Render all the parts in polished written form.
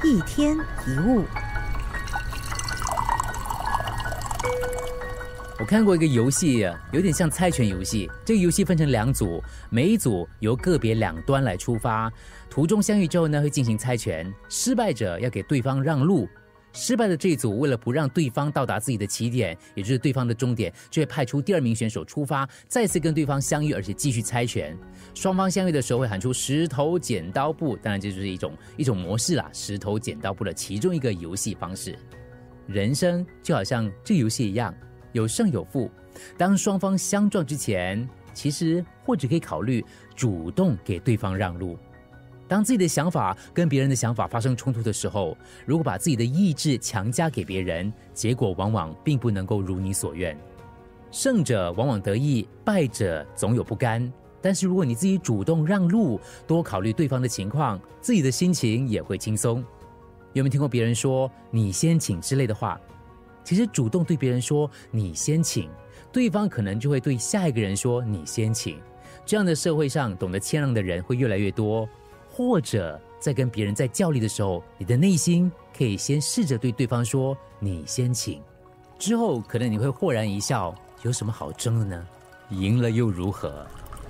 一天一物。 我看过一个游戏，有点像猜拳游戏。这个游戏分成2组，每一组由个别2端来出发，途中相遇之后呢，会进行猜拳。失败者要给对方让路，失败的这一组为了不让对方到达自己的起点，也就是对方的终点，就会派出第2名选手出发，再次跟对方相遇，而且继续猜拳。双方相遇的时候会喊出石头剪刀布，当然这就是一种模式啦，石头剪刀布的其中一个游戏方式。人生就好像这个游戏一样，有胜有负。当双方相撞之前，其实或者可以考虑主动给对方让路。当自己的想法跟别人的想法发生冲突的时候，如果把自己的意志强加给别人，结果往往并不能够如你所愿。胜者往往得意，败者总有不甘。但是如果你自己主动让路，多考虑对方的情况，自己的心情也会轻松。有没有听过别人说你先请之类的话？其实主动对别人说你先请，对方可能就会对下一个人说你先请。这样的社会上懂得谦让的人会越来越多。或者在跟别人在较力的时候，你的内心可以先试着对对方说你先请，之后可能你会豁然一笑，有什么好争的呢？赢了又如何？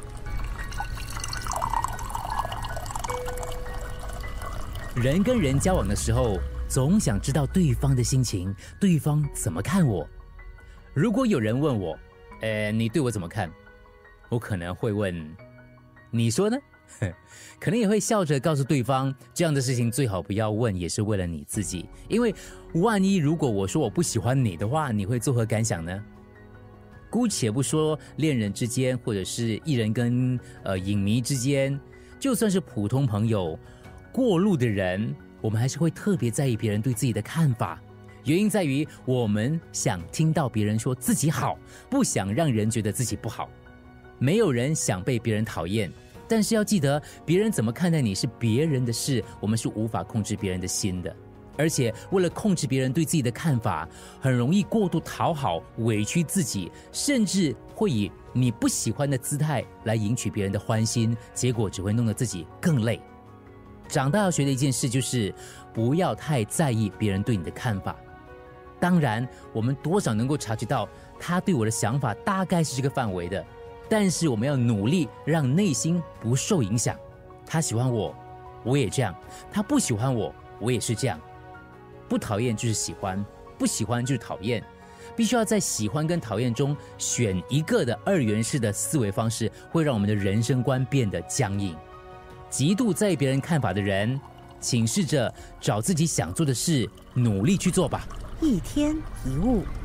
人跟人交往的时候，总想知道对方的心情，对方怎么看我。如果有人问我，你对我怎么看？我可能会问，你说呢？可能也会笑着告诉对方，这样的事情最好不要问，也是为了你自己。因为万一如果我说我不喜欢你的话，你会作何感想呢？姑且不说恋人之间，或者是艺人跟影迷之间，就算是普通朋友，过路的人，我们还是会特别在意别人对自己的看法。原因在于我们想听到别人说自己好，不想让人觉得自己不好。没有人想被别人讨厌，但是要记得，别人怎么看待你是别人的事，我们是无法控制别人的心的。而且为了控制别人对自己的看法，很容易过度讨好，委屈自己，甚至会以你不喜欢的姿态来赢取别人的欢心，结果只会弄得自己更累。长大要学的一件事就是不要太在意别人对你的看法。当然我们多少能够察觉到他对我的想法大概是这个范围的，但是我们要努力让内心不受影响。他喜欢我，我也这样；他不喜欢我，我也是这样。不讨厌就是喜欢，不喜欢就是讨厌。必须要在喜欢跟讨厌中选一个的2元式的思维方式，会让我们的人生观变得僵硬。极度在意别人看法的人，请试着找自己想做的事，努力去做吧。 一天一物。